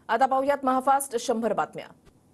आता पाहूयात महाफास्ट 100 बातम्या।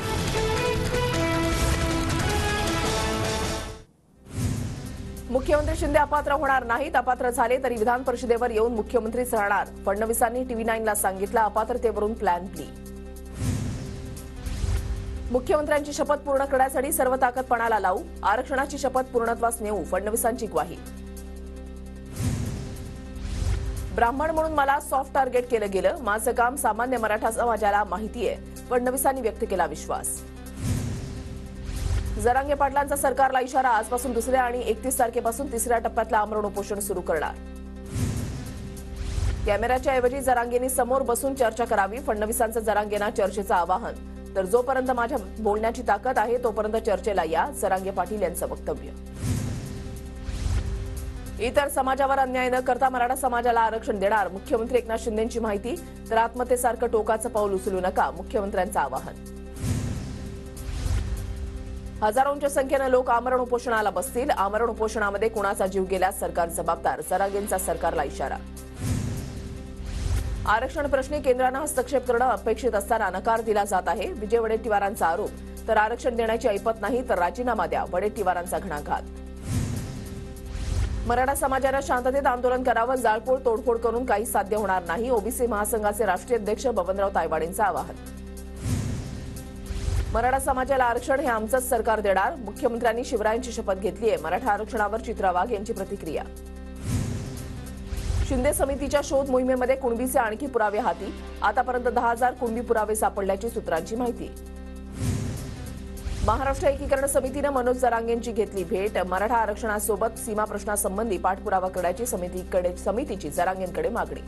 मुख्यमंत्री शिंदे अपात्र होणार नाहीत, अपात्र झाले तरी विधान परिषदेवर येऊन मुख्यमंत्रीच राहणार। फडणवीसांनी TV9 ला सांगितलं अपात्रतेवरून प्लॅन बी। मुख्यमंत्र्यांची शपथ पूर्ण करण्यासाठी सर्व ताकद पणाला लावू, आरक्षणाची शपथ पूर्णत्वास नेऊ, फडणवीसांची ग्वाही। ब्राह्मण म्हणून मला सॉफ्ट टार्गेट केलं गेलं, माझं काम सामान्य मराठा समाजाला माहिती आहे, फडणवीसांनी व्यक्त केला विश्वास। जरांगे पाटलांचा सरकारला इशारा, आजपासून दुसऱ्या आणि 31 तारखेपासून तिसऱ्या टप्प्यातलं आमरण उपोषण सुरू करणार। कॅमेऱ्याच्या ऐवजी जरांगेंनी समोर बसून चर्चा करावी, फडणवीसांचं जरांगेंना चर्चेचं आवाहन। तर जोपर्यंत माझ्या बोलण्याची ताकद आहे तोपर्यंत चर्चेला या, जरांगे पाटील यांचं वक्तव्य। इतर समाजावर अन्याय न करता मराठा समाजाला आरक्षण देणार, मुख्यमंत्री एकनाथ शिंदेंची माहिती। तर आत्महत्येसारखं टोकाचं पाऊल उचलू नका, मुख्यमंत्र्यांचं आवाहन। हजारोंच्या संख्येनं लोक आमरण उपोषणाला बसतील, आमरण उपोषणामध्ये कुणाचा जीव गेल्यास सरकार जबाबदार, जरांगेंचा सरकारला इशारा। आरक्षण प्रश्नी केंद्रानं हस्तक्षेप करणं अपेक्षित असताना नकार दिला जात आहे, विजय वडेट्टीवारांचा आरोप। तर आरक्षण देण्याची ऐपत नाही तर राजीनामा द्या, वडेट्टीवारांचा घणाघात। मराठा समाजानं शांततेत आंदोलन करावं, जाळपोळ तोडफोड करून काही साध्य होणार नाही, ओबीसी महासंघाचे राष्ट्रीय अध्यक्ष बबनराव तायवाडेंचं आवाहन। मराठा समाजाला आरक्षण हे आमचंच सरकार देणार, मुख्यमंत्र्यांनी शिवरायांची शपथ घेतली आहे, मराठा आरक्षणावर चित्रा वाघ यांची प्रतिक्रिया। शिंदे समितीच्या शोध मोहिमेमध्ये कुणबीचे आणखी पुरावे हाती, आतापर्यंत 10,000 कुणबी पुरावे सापडल्याची सूत्रांची माहिती। महाराष्ट्र एकीकरण समितीनं मनोज जरांगेंची घेतली भेट, मराठा आरक्षणासोबत सीमा प्रश्नासंबंधी पाठपुरावा करण्याची समितीची जरांगेंकडे मागणी।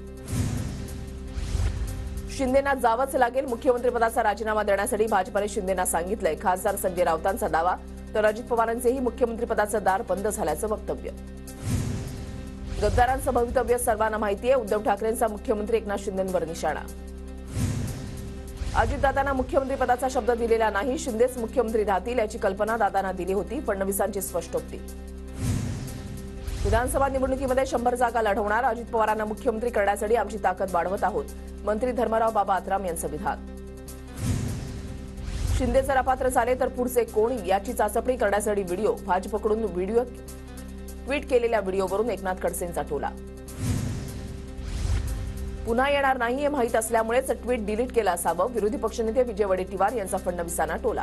शिंदेना जावंच लागेल, मुख्यमंत्रीपदाचा राजीनामा देण्यासाठी भाजपाने शिंदेना सांगितलंय, खासदार संजय राऊतांचा दावा। तर अजित पवारांचेही मुख्यमंत्रीपदाचं दार बंद झाल्याचं वक्तव्य। गद्दारांचं भवितव्य सर्वांना माहिती आहे, उद्धव ठाकरेंचा मुख्यमंत्री एकनाथ शिंदेंवर निशाणा। अजितदादांना मुख्यमंत्रीपदाचा शब्द दिलेला नाही, शिंदेच मुख्यमंत्री राहतील याची कल्पना दादांना दिली होती, फडणवीसांची स्पष्टोक्ती। विधानसभा निवडणुकीमध्ये 100 जागा लढवणार, अजित पवारांना मुख्यमंत्री करण्यासाठी आमची ताकद वाढवत आहोत, मंत्री धर्मराव बाबा आत्राम यांचं विधान। शिंदे जर अपात्र झाले तर पुढचे कोण याची चाचपणी करण्यासाठी व्हिडिओ, भाजपकडून ट्विट केलेल्या व्हिडिओवरून एकनाथ खडसेंचा टोला। पुन्हा येणार नाही हे माहीत असल्यामुळेच ट्विट डिलीट केलं असावं, विरोधी पक्षनेते विजय वडेट्टीवार यांचा फडणवीसांना टोला।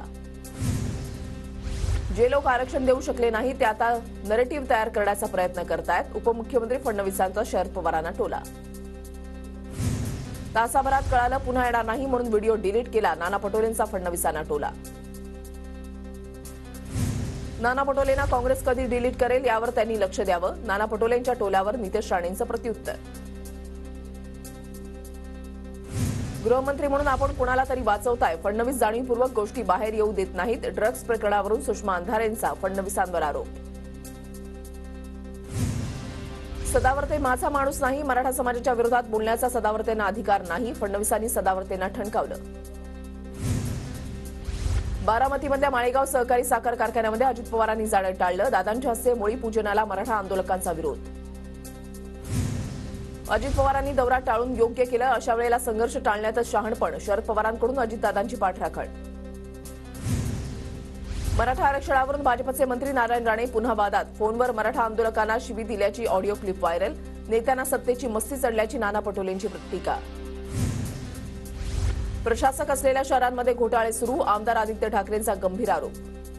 जे लोक आरक्षण देऊ शकले नाही ते आता नरेटिव्ह तयार करण्याचा प्रयत्न करतायत, उपमुख्यमंत्री फडणवीसांचा शरद पवारांना टोला। तासाभरात कळालं पुन्हा येणार नाही म्हणून व्हिडिओ डिलीट केला, नाना पटोलेंचा फडणवीसांना टोला। नाना पटोलेंना काँग्रेस कधी डिलीट करेल यावर त्यांनी लक्ष द्यावं, नाना पटोलेंच्या टोल्यावर नितेश राणेंचं प्रत्युत्तर। गृहमंत्री म्हणून आपण कोणाला तरी वाचवताय, फडणवीस जाणीवपूर्वक गोष्टी बाहेर येऊ देत नाहीत, ड्रग्ज प्रकरणावरून सुषमा अंधारेंचा फडणवीसांवर आरोप। सदावर्ते माझा माणूस नाही, मराठा समाजाच्या विरोधात बोलण्याचा सदावर्तेंना अधिकार नाही, फडणवीसांनी सदावर्तेंना ठणकावलं। बारामतीमधल्या माळेगाव सहकारी साखर कारखान्यामध्ये अजित पवारांनी जाणं टाळलं, दादांच्या हस्ते मोळी पूजनाला मराठा आंदोलकांचा विरोध। अजित पवारांनी दौरा टाळून योग्य केलं, अशा वेळेला संघर्ष टाळण्यातच शहाणपण, शरद पवारांकडून अजितदादांची पाठराखण। मराठा आरक्षणावरून भाजपचे मंत्री नारायण राणे पुन्हा वादात, फोनवर मराठा आंदोलकांना शिवी दिल्याची ऑडिओ क्लिप व्हायरल, नेत्यांना सत्तेची मस्ती चढल्याची नाना पटोलेंची टीका। प्रशासक असलेल्या शहरांमध्ये घोटाळे सुरू, आमदार आदित्य ठाकरेंचा गंभीर आरोप।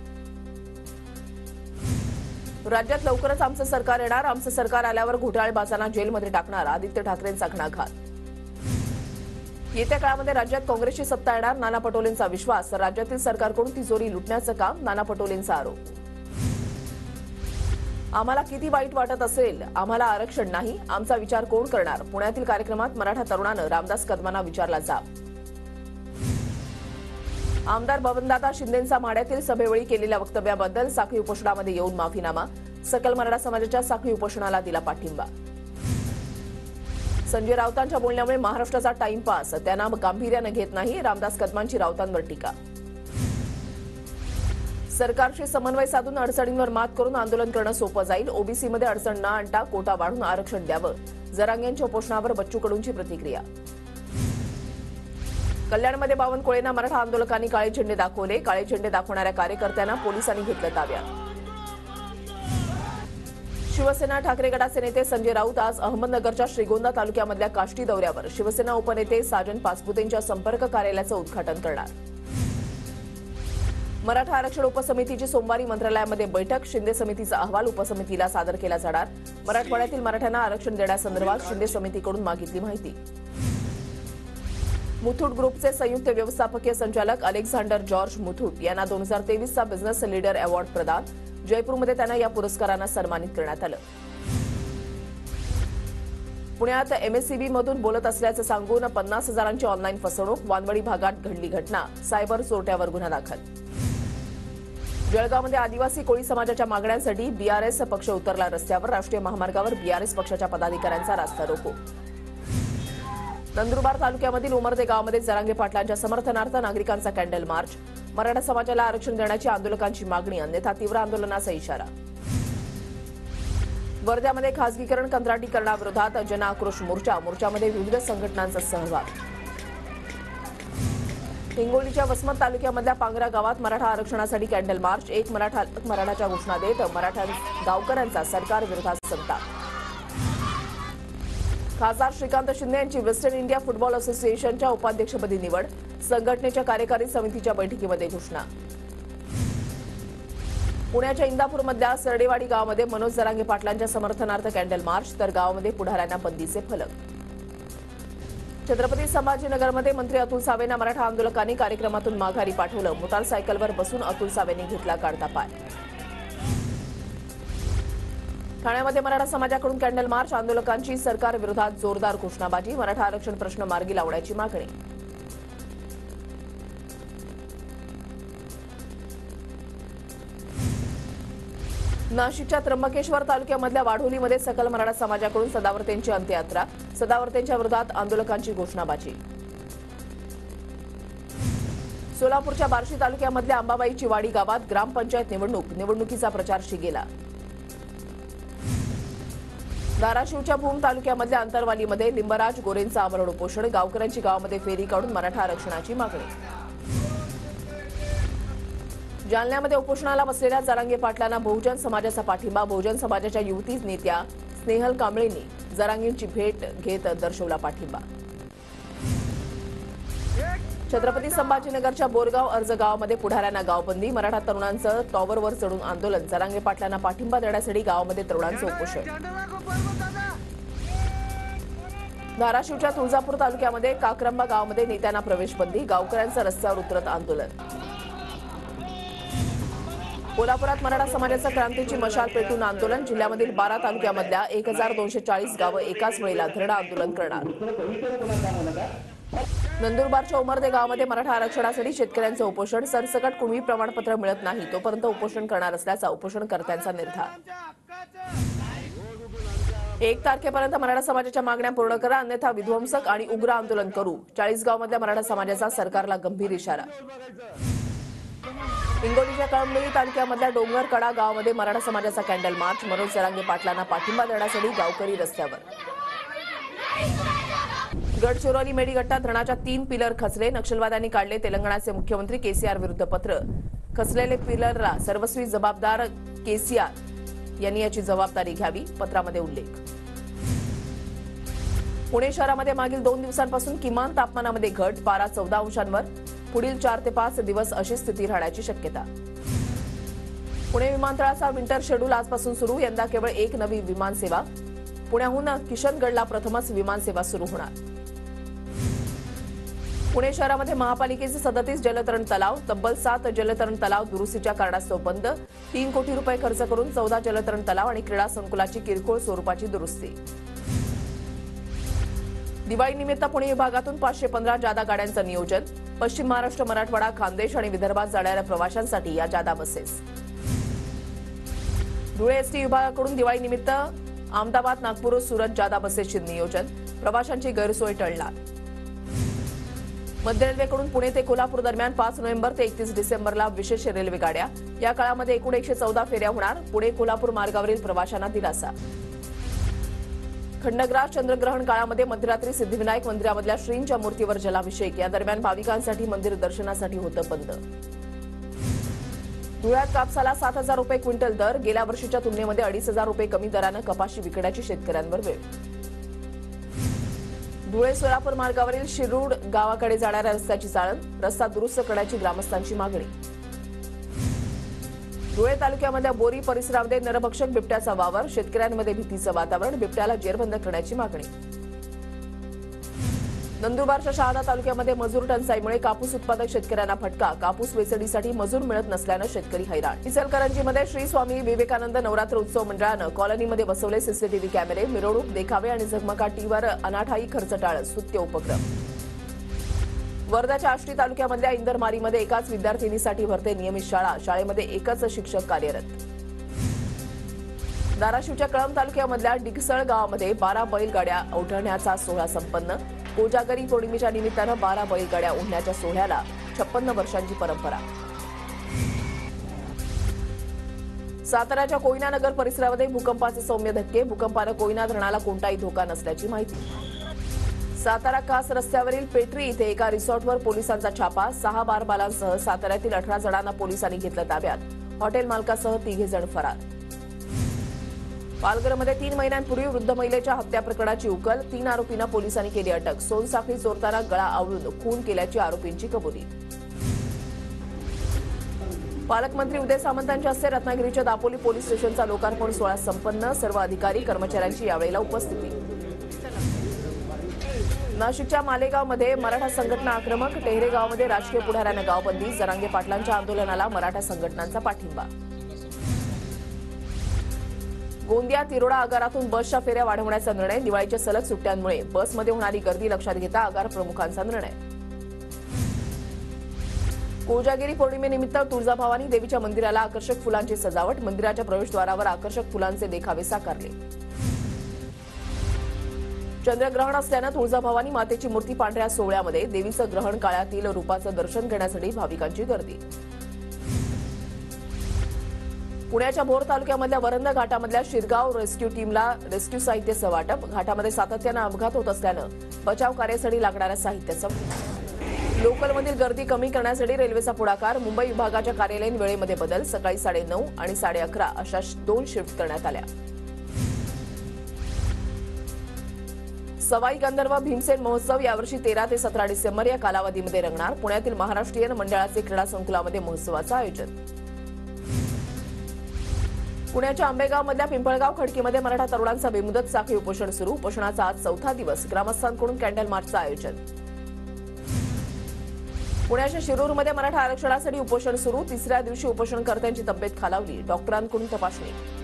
राज्यात लवकरच आमचं सरकार येणार, आमचं सरकार आल्यावर घोटाळेबाजांना जेलमध्ये टाकणार, आदित्य ठाकरेंचा घणाघात। येत्या काळामध्ये राज्यात काँग्रेसची सत्ता येणार, नाना पटोलेंचा विश्वास, तर राज्यातील सरकारकडून तिजोरी लुटण्याचं काम, नाना पटोलेंचा आरोप। आम्हाला किती वाईट वाटत असेल, आम्हाला आरक्षण नाही, आमचा विचार कोण करणार, पुण्यातील कार्यक्रमात मराठा तरुणानं रामदास कदमांना विचारला जाब। आमदार बबनदादा शिंदेंचा माढ्यातील सभेवेळी केलेल्या वक्तव्याबद्दल साखळी उपोषणामध्ये येऊन माफीनामा, सकल मराठा समाजाच्या साखळी उपोषणाला दिला पाठिंबा। संजय राऊतांच्या बोलण्यामुळे महाराष्ट्राचा टाइमपास, त्यांना गांभीर्यानं घेत नाही, रामदास कदमांची राऊतांवर टीका। सरकारशी समन्वय साधून अडचणींवर मात करून आंदोलन करणं सोपं जाईल, ओबीसीमध्ये अडचण न आणता कोटा वाढून आरक्षण द्यावं, जरांगेंच्या उपोषणावर बच्चू कडूंची प्रतिक्रिया। कल्याणमध्ये बावनकुळेंना मराठा आंदोलकांनी काळे झेंडे दाखवले. काळे झेंडे दाखवणाऱ्या कार्यकर्त्यांना पोलिसांनी घेतलं ताब्यात. शिवसेना ठाकरे गटाचे नेते संजय राऊत आज अहमदनगरच्या श्रीगोंदा तालुक्यामधल्या काष्टी दौऱ्यावर शिवसेना उपनेते साजन पाचपुतेंच्या संपर्क कार्यालयाचं उद्घाटन करणार. मराठा आरक्षण उपसमितीची सोमवारी मंत्रालयामध्ये बैठक. शिंदे समितीचा अहवाल उपसमितीला सादर केला जाणार. मराठवाड्यातील मराठ्यांना आरक्षण देण्यासंदर्भात शिंदे समितीकडून मागितली माहिती. मुथूट ग्रुपचे संयुक्त व्यवस्थापकीय संचालक अलेक्झांडर जॉर्ज मुथूट यांना 2023चा बिझनेस लीडर अवॉर्ड प्रदान. जयपूरमध्ये त्यांना या पुरस्कारानं सन्मानित करण्यात आलं. पुण्यात एमएससीबी मधून बोलत असल्याचं सांगून 50,000ची ऑनलाईन फसवणूक. वानवडी भागात घडली घटना. सायबर चोरट्यावर गुन्हा दाखल. जळगावमध्ये आदिवासी कोळी समाजाच्या मागण्यांसाठी बीआरएस पक्ष उतरला रस्त्यावर. राष्ट्रीय महामार्गावर बीआरएस पक्षाच्या पदाधिकाऱ्यांचा रास्ता रोको. नंदुरबार तालुक्यामधील उमरदे गावामध्ये जरांगे पाटलांच्या समर्थनार्थ नागरिकांचा कॅन्डल मार्च. मराठा समाजाला आरक्षण देण्याची आंदोलकांची मागणी. अन्यथा तीव्र आंदोलनाचा इशारा. वर्ध्यामध्ये खासगीकरण कंत्राटीकरणाविरोधात जनआक्रोश मोर्चा. मोर्चामध्ये विविध संघटनांचा सहभाग. हिंगोलीच्या वसमत तालुक्यामधल्या पांगरा गावात मराठा आरक्षणासाठी कॅन्डल मार्च. एक मराठाच्या घोषणा देत मराठा गावकऱ्यांचा सरकार विरोधात संताप. खासदार श्रीकांत शिंदे यांची वेस्टर्न इंडिया फुटबॉल असोसिएशनच्या उपाध्यक्षपदी निवड. संघटनेच्या कार्यकारी समितीच्या बैठकीमध्ये घोषणा. पुण्याच्या इंदापूरमधल्या सरडेवाडी गावामध्ये मनोज जरांगे पाटलांच्या समर्थनार्थ कॅन्डल मार्च. तर गावामध्ये पुढाऱ्यांना बंदीचे फलक. छत्रपती संभाजीनगरमध्ये मंत्री अतुल सावेंना मराठा आंदोलकांनी कार्यक्रमातून माघारी पाठवलं. मोटारसायकलवर बसून अतुल सावेंनी घेतला काढता पाय. ठाण्यामध्ये मराठा समाजाकडून कॅन्डल मार्च. आंदोलकांची सरकार विरोधात जोरदार घोषणाबाजी. मराठा आरक्षण प्रश्न मार्गी लावण्याची मागणी. नाशिकच्या त्र्यंबकेश्वर तालुक्यामधल्या वाढोलीमध्ये सकल मराठा समाजाकडून सदावर्तेंची अंत्ययात्रा. सदावर्तेंच्या विरोधात आंदोलकांची घोषणाबाजी. सोलापूरच्या बार्शी तालुक्यामधल्या अंबाबाईची वाडी गावात ग्रामपंचायत निवडणुकीचा प्रचार शिगेला. धाराशिवच्या भूम तालुक्यामधल्या अंतरवालीमध्ये लिंबराज गोरेंचं आमरण उपोषण. गावकऱ्यांची गावामध्ये फेरी काढून मराठा आरक्षणाची मागणी. जालन्यामध्ये उपोषणाला बसलेल्या जरांगे पाटलांना बहुजन समाजाचा पाठिंबा. बहुजन समाजाच्या युवती नेत्या स्नेहल कांबळेंनी जरांगेंची भेट घेत दर्शवला पाठिंबा. छत्रपती संभाजीनगरच्या बोरगाव अर्ज गावामध्ये पुढाऱ्यांना गावबंदी. मराठा तरुणांचं टॉवरवर चढून आंदोलन. जरांगे पाटलांना पाठिंबा देण्यासाठी गावामध्ये तरुणांचं उपोषण. धाराशिवच्या तुळजापूर तालुक्यामध्ये काक्रंबा गावामध्ये नेत्यांना प्रवेशबंदी. गावकऱ्यांचं रस्त्यावर उतरत आंदोलन. कोल्हापुरात मराठा समाजाचं क्रांतीची मशाल पेटून आंदोलन. जिल्ह्यामधील 12 तालुक्यामधल्या 1240 गावं एकाच वेळेला धरणं आंदोलन करणार. नंदुरबारच्या उमरदे गावामध्ये मराठा आरक्षणासाठी शेतकऱ्यांचं उपोषण. सरसकट कुणबी प्रमाणपत्र मिळत नाही तोपर्यंत उपोषण करणार असल्याचा उपोषणकर्त्यांचा निर्धार. 1 तारखेपर्यंत मराठा समाजाच्या मागण्या पूर्ण करा, अन्यथा विध्वंसक आणि उग्र आंदोलन करू. 40गावमधल्या मराठा समाजाचा सरकारला गंभीर इशारा. हिंगोलीच्या कळमनुरी तालुक्यामधल्या डोंगरकडा गावामध्ये मराठा समाजाचा कॅन्डल मार्च. मनोज जरांगे पाटलांना पाठिंबा देण्यासाठी गावकरी रस्त्यावर. गडचिरोली मेडीगट्टा धरणाच्या 3 पिलर खचले. नक्षलवाद्यांनी काढले तेलंगणाचे मुख्यमंत्री केसीआर विरुद्ध पत्र. खचलेले पिलरला सर्वस्वी जबाबदार केसीआर यांनी याची जबाबदारी घ्यावी. पत्रामध्ये उल्लेख. पुणे शहरामध्ये मागील 2 दिवसांपासून किमान तापमानामध्ये घट. पारा 14 अंशांवर. पुढील 4 ते 5 दिवस अशी स्थिती राहण्याची शक्यता. पुणे विमानतळाचा विंटर शेड्यूल आजपासून सुरू. यंदा केवळ 1 नवी विमानसेवा. पुण्याहून किशनगडला प्रथमच विमानसेवा सुरू होणार. पुणे शहरामध्ये महापालिकेचे 37 जलतरण तलाव. तब्बल 7 जलतरण तलाव दुरुस्तीच्या कारणास्तव बंद. 3 कोटी रुपये खर्च करून 14 जलतरण तलाव आणि क्रीडा संकुलाची किरकोळ स्वरूपाची दुरुस्ती. दिवाळीनिमित्त पुणे विभागातून 515 जादा गाड्यांचं नियोजन. पश्चिम महाराष्ट्र, मराठवाडा, खानदेश आणि विदर्भात जाणाऱ्या प्रवाशांसाठी या जादा बसेस. धुळे एसटी विभागाकडून दिवाळीनिमित्त अहमदाबाद, नागपूर, सुरत जादा बसेसचे नियोजन. प्रवाशांची गैरसोय टळणार. मध्य रेल्वेकडून पुणे ते कोल्हापूर दरम्यान 5 नोव्हेंबर ते 31 डिसेंबरला विशेष रेल्वे गाड्या. या काळामध्ये एकूण 114 फेऱ्या होणार. पुणे कोल्हापूर मार्गावरील प्रवाशांना दिलासा. खंडग्रास चंद्रग्रहण काळामध्ये मध्यरात्री सिद्धिविनायक मंदिरामधल्या श्रींच्या मूर्तीवर जलाभिषेक. या दरम्यान भाविकांसाठी मंदिर दर्शनासाठी होतं बंद. धुळ्यात कापसाला 7,000 रुपये क्विंटल दर. गेल्या वर्षीच्या तुलनेमध्ये 2,500 रुपये कमी दरानं कपाशी विकण्याची शेतकऱ्यांवर वेळ. धुळे सोलापूर मार्गावरील शिरूड गावाकडे जाणाऱ्या रस्त्याची चाळण. रस्ता दुरुस्त करण्याची ग्रामस्थांची मागणी. धुळे तालुक्यामधल्या बोरी परिसरामध्ये नरभक्षक बिबट्याचा वावर. शेतकऱ्यांमध्ये भीतीचं वातावरण. बिबट्याला जेरबंद करण्याची मागणी. नंदुरबारच्या शहादा तालुक्यामध्ये मजूर टंचाईमुळे कापूस उत्पादक शेतकऱ्यांना फटका. कापूस वेचणीसाठी मजूर मिळत नसल्यानं शेतकरी हैराण. इचलकरंजीमध्ये श्री स्वामी विवेकानंद नवरात्र उत्सव मंडळानं कॉलनीमध्ये बसवले सीसीटीव्ही कॅमेरे. मिरवणूक, देखावे आणि झगमगाटीवर अनाठायी खर्च टाळत स्तुत्य उपक्रम. वर्ध्याच्या आष्टी तालुक्यामधल्या इंदरमारीमध्ये एकाच विद्यार्थिनीसाठी भरते नियमित शाळा. शाळेमध्ये एकच शिक्षक कार्यरत. धाराशिवच्या कळंब तालुक्यामधल्या डिगसळ गावामध्ये 12 बैलगाड्या ओढण्याचा सोहळा संपन्न. कोजागरी पौर्णिमेच्या निमित्तानं 12 बैलगाड्या ओढण्याच्या सोहळ्याला 56 वर्षांची परंपरा. साताऱ्याच्या कोयना नगर परिसरामध्ये भूकंपाचे सौम्य धक्के. भूकंपानं कोयना धरणाला कोणताही धोका नसल्याची माहिती. सातारा कास रस्त्यावरील पेटरी इथे एका रिसॉर्टवर पोलिसांचा छापा. 6 बारबालांसह साताऱ्यातील 18 जणांना पोलिसांनी घेतलं ताब्यात. हॉटेल मालकासह 3 जण फरार. पालघरमध्ये 3 महिन्यांपूर्वी वृद्ध महिलेच्या हत्या प्रकरणाची उकल. 3 आरोपींना पोलिसांनी केली अटक. सोनसाखळी चोरताना गळा आवळून खून केल्याची आरोपींची कबुली. पालकमंत्री उदय सामंतांच्या हस्ते रत्नागिरीच्या दापोली पोलीस स्टेशनचा लोकार्पण सोहळा संपन्न. सर्व अधिकारी कर्मचाऱ्यांची यावेळेला उपस्थिती. नाशिकच्या मालेगावमध्ये मराठा संघटना आक्रमक. टेहरे गावामध्ये राजकीय पुढाऱ्यांना गावबंदी. जरांगे पाटलांच्या आंदोलनाला मराठा संघटनांचा पाठिंबा. गोंदिया तिरोडा आगारातून बसच्या फेऱ्या वाढवण्याचा निर्णय. दिवाळीच्या सलग सुट्ट्यांमुळे बसमध्ये होणारी गर्दी लक्षात घेता आगार प्रमुखांचा निर्णय. कोजागिरी पौर्णिमेनिमित्त तुळजाभवानी देवीच्या मंदिराला आकर्षक फुलांची सजावट. मंदिराच्या प्रवेशद्वारावर आकर्षक फुलांचे देखावे साकारले. चंद्रग्रहण असल्यानं तुळजाभवानी मातेची मूर्ती पांढऱ्या सोहळ्यामध्ये. देवीचं ग्रहण काळातील रूपाचं दर्शन घेण्यासाठी भाविकांची गर्दी. पुण्याच्या भोर तालुक्यामधल्या वरंद घाटामधल्या शिरगाव रेस्क्यू टीमला रेस्क्यू साहित्याचं वाटप. घाटामध्ये सातत्यानं अपघात होत असल्यानं बचाव कार्यासाठी लागणाऱ्या साहित्याचं. लोकलमधील गर्दी कमी करण्यासाठी रेल्वेचा पुढाकार. मुंबई विभागाच्या कार्यालयीन वेळेमध्ये बदल. सकाळी 9:30 आणि 11:30 अशा 2 शिफ्ट करण्यात आल्या. सवाई गंधर्व भीमसेन महोत्सव यावर्षी 13 ते 17 डिसेंबर या कालावधीमध्ये रंगणार. पुण्यातील महाराष्ट्रीयन मंडळाचे क्रीडा संकुलामध्ये महोत्सवाचं आयोजन. पुण्याच्या आंबेगावमधल्या पिंपळगाव खडकीमध्ये मराठा तरुणांचा बेमुदत साखळी उपोषण सुरू. उपोषणाचा आज 4था दिवस. ग्रामस्थांकडून कॅन्डल मार्चचं आयोजन. पुण्याच्या शिरूरमध्ये मराठा आरक्षणासाठी उपोषण सुरू. 3ऱ्या दिवशी उपोषणकर्त्यांची तब्येत खालावली. डॉक्टरांकडून तपासणी.